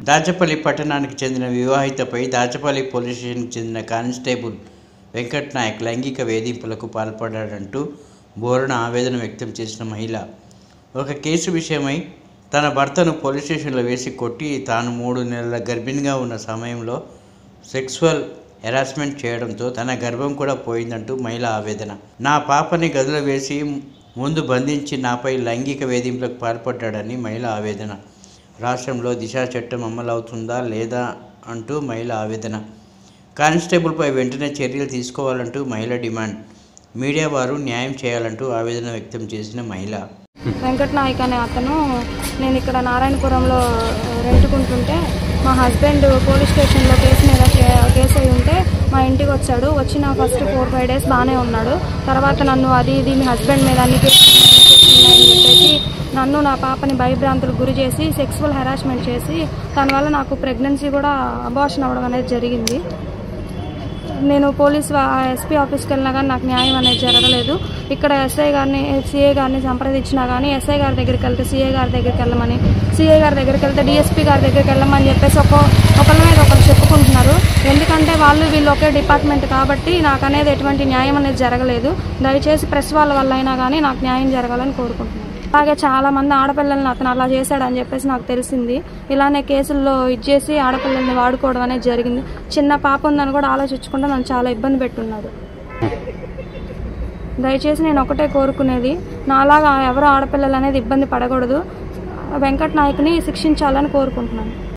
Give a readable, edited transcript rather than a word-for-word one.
దాచపల్లి పట్టణానికి చెందిన వివాహితపై దాచపల్లి పోలీస్ స్టేషన్కి చెందిన కానిస్టేబుల్ వెంకట్ నాయక్ లైంగిక వేధింపులకు పాల్పడ్డాడంటూ బోరున ఆవేదన వ్యక్తం చేసిన మహిళ ఒక కేసు విషయమై తన భర్తను పోలీస్ స్టేషన్లో వేసి కొట్టి తాను 3 నెలల గర్భిణిగా ఉన్న సమయంలో సెక్సువల్ హెరాస్మెంట్ చేయడంతో తన గర్భం కూడా పోయిందంటూ మహిళ ఆవేదన. నా పాపని గదిలో వేసి ముందు బంధించి నాపై లైంగిక వేధింపులకు పాల్పడ్డాడని మహిళ ఆవేదన. రాష్ట్రంలో దిశా చట్టం అమలవుతుందా లేదా అంటూ మహిళ ఆవేదన. కానిస్టేబుల్పై వెంటనే చర్యలు తీసుకోవాలంటూ మహిళ డిమాండ్. మీడియా వారు న్యాయం చేయాలంటూ ఆవేదన వ్యక్తం చేసిన మహిళ. వెంకట్ నాయక్ అనే అతను నేను ఇక్కడ నారాయణపురంలో రెంటుకుంటుంటే మా హస్బెండ్ పోలీస్ స్టేషన్లో కేసు అయి ఉంటే మా ఇంటికి వచ్చాడు. వచ్చిన ఫస్ట్ 4-5 డేస్ బాగానే ఉన్నాడు. తర్వాత నన్ను అది ఇది మీ హస్బెండ్ మీద అన్ని కేసులు ఉన్నాయని చెప్పేసి నన్ను నా పాపని భయభ్రాంతులకు గురి చేసి సెక్సువల్ హెరాస్మెంట్ చేసి దానివల్ల నాకు ప్రెగ్నెన్సీ కూడా అబార్షన్ అవ్వడం అనేది జరిగింది. నేను ఎస్పీ ఆఫీస్కి వెళ్ళినా కానీ నాకు న్యాయం అనేది జరగలేదు. ఇక్కడ సిఐ గారిని సంప్రదించినా కానీ ఎస్ఐ గారి దగ్గరికి వెళ్తే సిఐ గారి దగ్గరికి వెళ్ళమని, సిఐ గారి దగ్గరికి వెళ్తే డిఎస్పీ గారి దగ్గరికి వెళ్ళమని చెప్పేసి ఒకరి మీద ఒకరు చెప్పుకుంటున్నారు. ఎందుకంటే వీళ్ళు ఒకే డిపార్ట్మెంట్ కాబట్టి నాకు అనేది ఎటువంటి న్యాయం అనేది జరగలేదు. దయచేసి ప్రెస్ వాళ్ళ వల్ల అయినా కానీ నాకు న్యాయం జరగాలని కోరుకుంటున్నాను. అలాగే చాలామంది ఆడపిల్లల్ని అతను అలా చేశాడని చెప్పేసి నాకు తెలిసింది. ఇలానే కేసుల్లో ఇచ్చేసి ఆడపిల్లల్ని వాడుకోవడం అనేది జరిగింది. చిన్న పాప ఉందని కూడా ఆలోచించకుండా నన్ను చాలా ఇబ్బంది పెట్టున్నాడు. దయచేసి నేను ఒకటే కోరుకునేది, నాలాగా ఎవరు ఆడపిల్లలు అనేది ఇబ్బంది పడకూడదు. వెంకట్ నాయక్ని శిక్షించాలని కోరుకుంటున్నాను.